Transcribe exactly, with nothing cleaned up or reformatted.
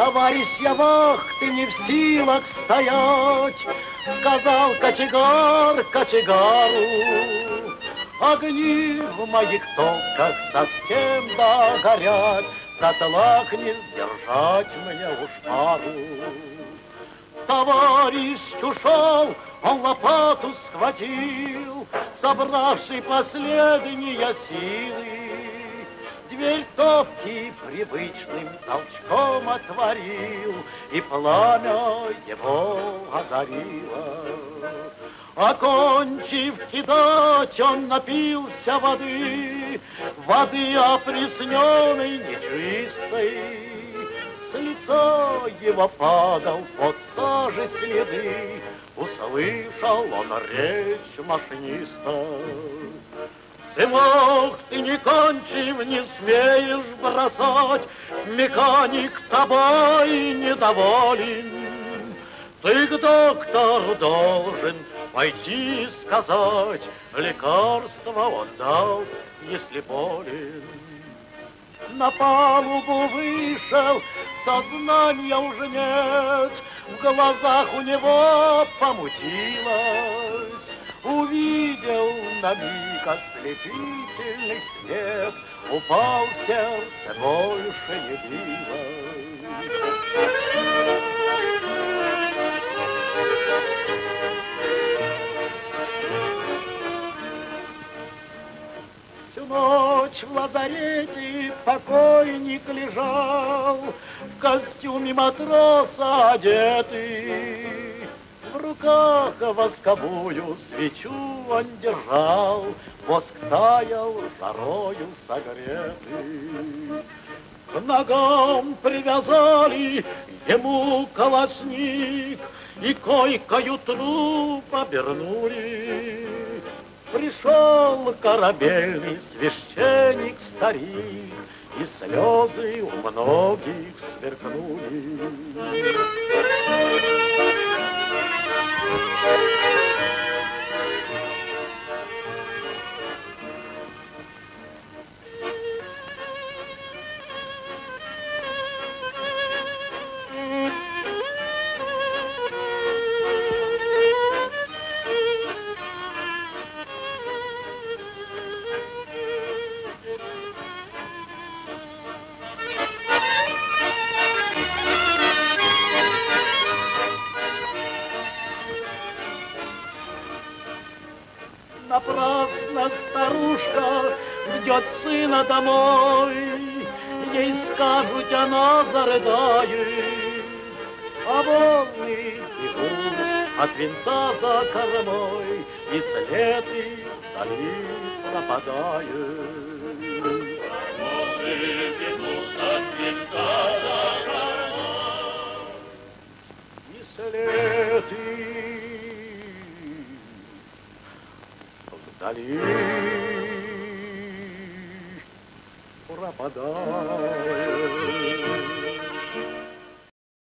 Товарищья вахты не в силах стоять, сказал кочегар кочегару. Огни в моих топках совсем догорят, в котлах не сдержать мне уж пару. Товарищ ушел, он лопату схватил, собравший последние силы. Дверь топки привычным толчком отворил, и пламя его озарило. Окончив кидать, он напился воды, воды опресненной, нечистой. С лица его падал под сажей следы, услышал он речь машиниста. Сынок, ты не кончив, не смеешь бросать, механик тобой недоволен. Ты к доктору должен пойти сказать, лекарство он даст, если болен. На палубу вышел, сознания уже нет, в глазах у него помутилось. Увидел на миг ослепительный свет, упал в сердце, больше не билось. Всю ночь в лазарете покойник лежал, в костюме матроса одетый. В руках восковую свечу он держал, воск таял жарою согретый. К ногам привязали ему калашник и койкою труп обернули. Пришел корабельный священник старик, и слезы у многих сверкнули. Напрасно старушка ждет сына домой, ей скажут, она зарыдает, а волны бегут от винта за кормой, и след их вдали пропадает. Волны бегут от винта за кормой, и след их вдали пропадает.